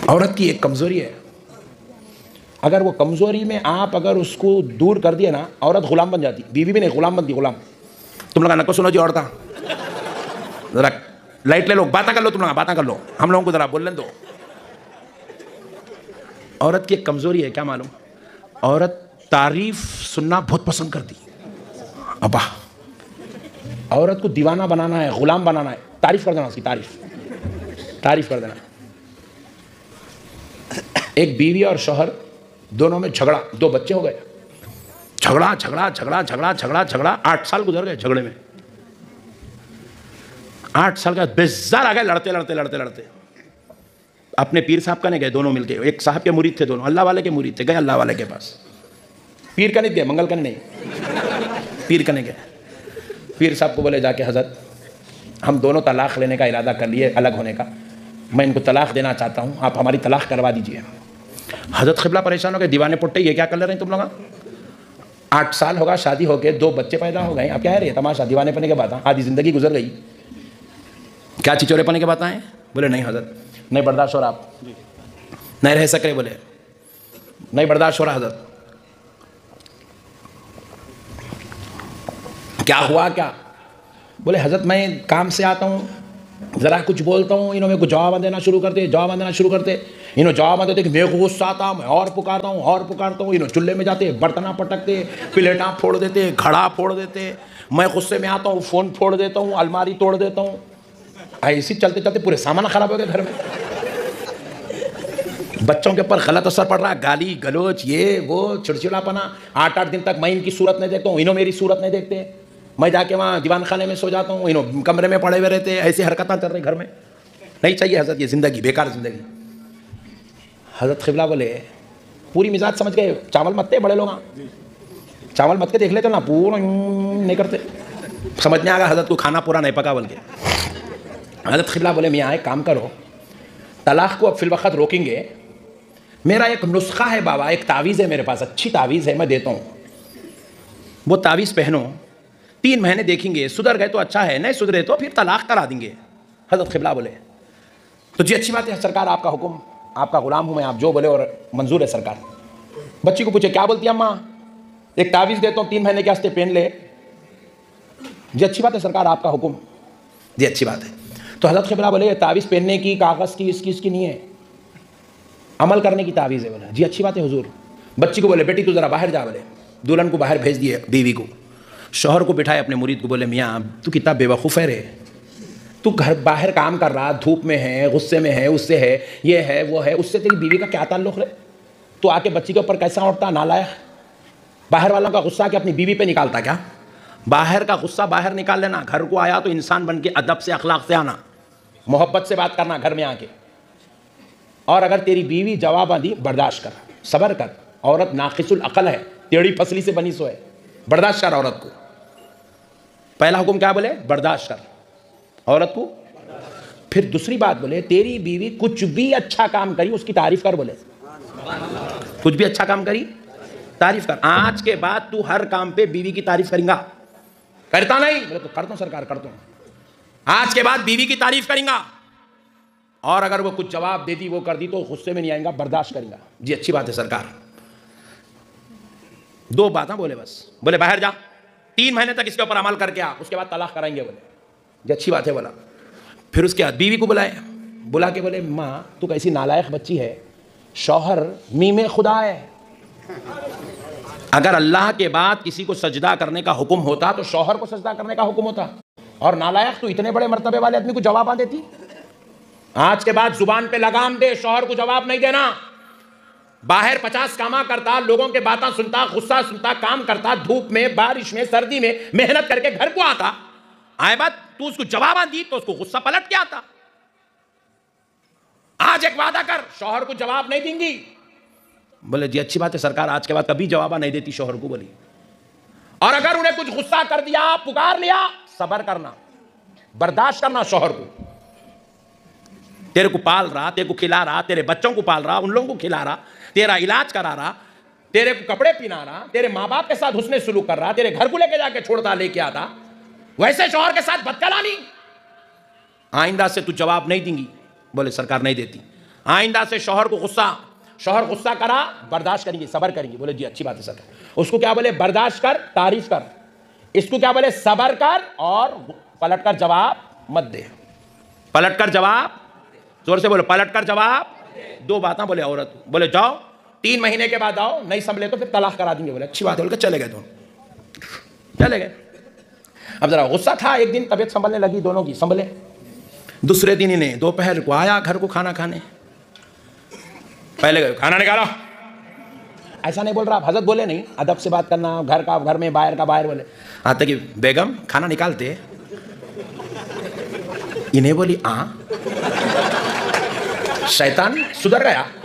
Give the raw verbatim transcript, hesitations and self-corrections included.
औरत की एक कमज़ोरी है, अगर वो कमज़ोरी में आप अगर उसको दूर कर दिए ना, औरत गुलाम बन जाती, बीवी भी नहीं गुलाम बनती, गुलाम। तुम लोग नको सुनो जी, औरता जरा लाइट ले लो, बातें कर लो, तुम लोग बातें कर लो, हम लोगों को जरा बोलने दो। औरत की एक कमज़ोरी है, क्या मालूम? औरत तारीफ सुनना बहुत पसंद करती। अब्बा, औरत को दीवाना बनाना है, गुलाम बनाना है, तारीफ कर देना उसकी, तारीफ तारीफ कर देना। एक बीवी और शौहर दोनों में झगड़ा, दो बच्चे हो गए, झगड़ा झगड़ा झगड़ा झगड़ा झगड़ा झगड़ा आठ साल गुजर गए झगड़े में। आठ साल का बेजार आ गए, लड़ते लड़ते लड़ते लड़ते अपने पीर साहब का नहीं गए, दोनों मिलके, एक साहब के मुरीद थे दोनों, अल्लाह वाले के मुरीद थे, गए अल्लाह वाले के पास। पीर का नहीं गए, मंगल का नहीं, पीर का नहीं गए। पीर साहब को बोले जाके, हजरत हम दोनों तलाक लेने का इरादा कर लिए, अलग होने का, मैं इनको तलाक देना चाहता हूँ, आप हमारी तलाक करवा दीजिए। हजरत क़िबला परेशान हो गए, दीवाने पुट्टे ये क्या कर ले रहे हैं तुम लोग? आठ साल होगा शादी होके, दो बच्चे पैदा हो गए, अब क्या है रे तमाशा, दीवाने पने के बात, आधी ज़िंदगी गुजर गई, क्या चिचोरे पने के बात आए? बोले नहीं हजरत, नहीं बर्दाश्त हो रहा, आप नहीं रह सके, बोले नहीं बर्दाश्त हो रहा हजरत। क्या हुआ क्या? बोले हजरत मैं काम से आता हूँ, ज़रा कुछ बोलता हूँ, इन्हों मेरे को जवाब देना शुरू करते, जवाब देना शुरू करते, इन्हों जवाब देते कि मेरे को गुस्सा आता, मैं और पुकारता हूँ और पुकारता हूँ, इन्हों चूल्हे में जाते, बर्तना पटकते, प्लेटा फोड़ देते, घड़ा फोड़ देते, मैं गुस्से में आता हूँ, फ़ोन फोड़ देता हूँ, अलमारी तोड़ देता हूँ, ऐसे चलते चलते पूरे सामान खराब हो गए घर में। बच्चों के ऊपर गलत असर पड़ रहा है, गाली गलोच, ये वो चिड़चिड़ापना। आठ आठ दिन तक मैं इनकी सूरत नहीं देखता हूँ, इन्हों मेरी सूरत नहीं देखते, मैं जाके वहाँ दीवान खाने में सो जाता हूँ, इन्हों कमरे में पड़े हुए रहते, ऐसी हरकतें चल रही घर में। नहीं चाहिए हजरत ये ज़िंदगी, बेकार ज़िंदगी। हजरत क़िबला बोले पूरी मिजाज समझ गए, चावल मत्ते बड़े लोग, चावल मत के देख लेते ना, पूरा नहीं करते, समझ में आ गया हजरत को खाना पूरा नहीं पका बोल के। हजरत क़िबला बोले मियाँ एक काम करो, तलाक़ को अब फिल वक़्त रोकेंगे, मेरा एक नुस्खा है बाबा, एक तावीज़ है मेरे पास, अच्छी तावीज़ है, मैं देता हूँ, वो तावीज़ पहनो, तीन महीने देखेंगे, सुधर गए तो अच्छा है, नहीं सुधरे तो फिर तलाक़ करा देंगे। हज़रत क़िबला बोले तो जी अच्छी बात है सरकार, आपका हुक्म, आपका ग़ुलाम हूँ मैं, आप जो बोले और मंजूर है सरकार। बच्ची को पूछे क्या बोलती है अम्मा? एक तावीज़ देता हूँ, तीन महीने के वास्ते पहन ले। जी अच्छी बात है सरकार, आपका हुक्म। जी अच्छी बात है। तो हज़रत क़िबला बोले तावीज़ पहनने की, कागज़ की, इसकी इसकी नहीं है, अमल करने की तावीज़ है। बोले जी अच्छी बात है हुजूर। बच्ची को बोले बेटी तू ज़रा बाहर जा, बोले दुल्हन को बाहर भेज दिए, बीवी को, शौहर को बिठाए अपने मुरीद को, बोले मियाँ तू कितना बेवकूफ़ है रे, तू घर बाहर काम कर रहा, धूप में है, गुस्से में है, उससे है, ये है वो है, उससे तेरी बीवी का क्या ताल्लुक़ रे? तू आके बच्ची के ऊपर कैसा उठता नालायक, बाहर वालों का गुस्सा के अपनी बीवी पे निकालता क्या? बाहर का गुस्सा बाहर निकाल लेना, घर को आया तो इंसान बन के अदब से अखलाक से आना, मोहब्बत से बात करना घर में आके। और अगर तेरी बीवी जवाब दी बर्दाश्त कर, सब्र कर, औरत नाक़िसुल अक़ल है, टेढ़ी फसली से बनी सो है, बर्दाश्त कर औरत को। पहला हुक्म क्या बोले? बर्दाश्त कर औरत को। फिर दूसरी बात बोले तेरी बीवी कुछ भी अच्छा काम करी उसकी तारीफ कर, बोले कुछ भी अच्छा काम करी तारीफ कर, आज के बाद तू हर काम पे बीवी की तारीफ करेंगा। करता नहीं? बोले तो करता हूं सरकार, करता हूं, आज के बाद बीवी की तारीफ करेंगा, और अगर वो कुछ जवाब दे दी, वो कर दी तो गुस्से में नहीं आएगा, बर्दाश्त करेंगा। जी अच्छी बात है सरकार। दो बातें बोले बस, बोले बाहर जा, तीन महीने तक इसके ऊपर अमल करके आ, उसके बाद तलाक कराएंगे। बोले जी अच्छी बात है बोला। फिर उसके बाद बीवी को बुलाए, बुला के बोले माँ तू कैसी नालायक बच्ची है, शौहर मीमे खुदा है, अगर अल्लाह के बाद किसी को सजदा करने का हुक्म होता तो शौहर को सजदा करने का हुक्म होता, और नालायक तू इतने बड़े मर्तबे वाले आदमी को जवाब आ देती। आज के बाद जुबान पे लगाम दे, शौहर को जवाब नहीं देना। बाहर पचास कामा करता, लोगों के बातें सुनता, गुस्सा सुनता, काम करता, धूप में, बारिश में, सर्दी में मेहनत करके घर को आता, आए बात तू उसको जवाब दी तो उसको गुस्सा पलट के आता। आज एक वादा कर, शौहर को जवाब नहीं देंगी। बोले जी अच्छी बात है सरकार, आज के बाद कभी जवाब नहीं देती शौहर को। बोली और अगर उन्हें कुछ गुस्सा कर दिया, पुकार लिया, सब्र करना, बर्दाश्त करना। शौहर को तेरे को पाल रहा, तेरे को खिला रहा, तेरे बच्चों को पाल रहा, उन लोगों को खिला रहा, तेरा इलाज करा रहा, तेरे को कपड़े पहना रहा, तेरे माँ बाप के साथ हुस्ने सुलूक कर रहा, तेरे घर को लेके जाके छोड़ता लेके आता, वैसे शौहर के साथ बदकलामी, आइंदा से तू जवाब नहीं देंगी। बोले सरकार नहीं देती। आइंदा से शौहर को गुस्सा, शौहर गुस्सा करा बर्दाश्त करेंगी, सबर करेंगी। बोले जी अच्छी बात है सर। उसको क्या बोले? बर्दाश्त कर, तारीफ कर। इसको क्या बोले? सबर कर और पलट कर जवाब मत दे। पलट कर जवाब, जोर से बोलो, पलट कर जवाब। दो बातें बोले औरत, बोले जाओ तीन महीने के बाद आओ, नहीं संभले तो फिर तलाक करा देंगे। बोले अच्छी बात है, बोलकर चले गए दोनों, चले गए। अब जरा गुस्सा था, एक दिन तबीयत संभलने लगी दोनों की, संभले। दूसरे दिन इन्हें दोपहर को आया घर को खाना खाने, पहले गए खाना निकालो, ऐसा नहीं बोल रहा, हजरत बोले नहीं, अदब से बात करना, घर का घर में, बाहर का बाहर। बोले आते कि बेगम खाना निकालते, इन्हें बोली आ, शैतान सुधर गया।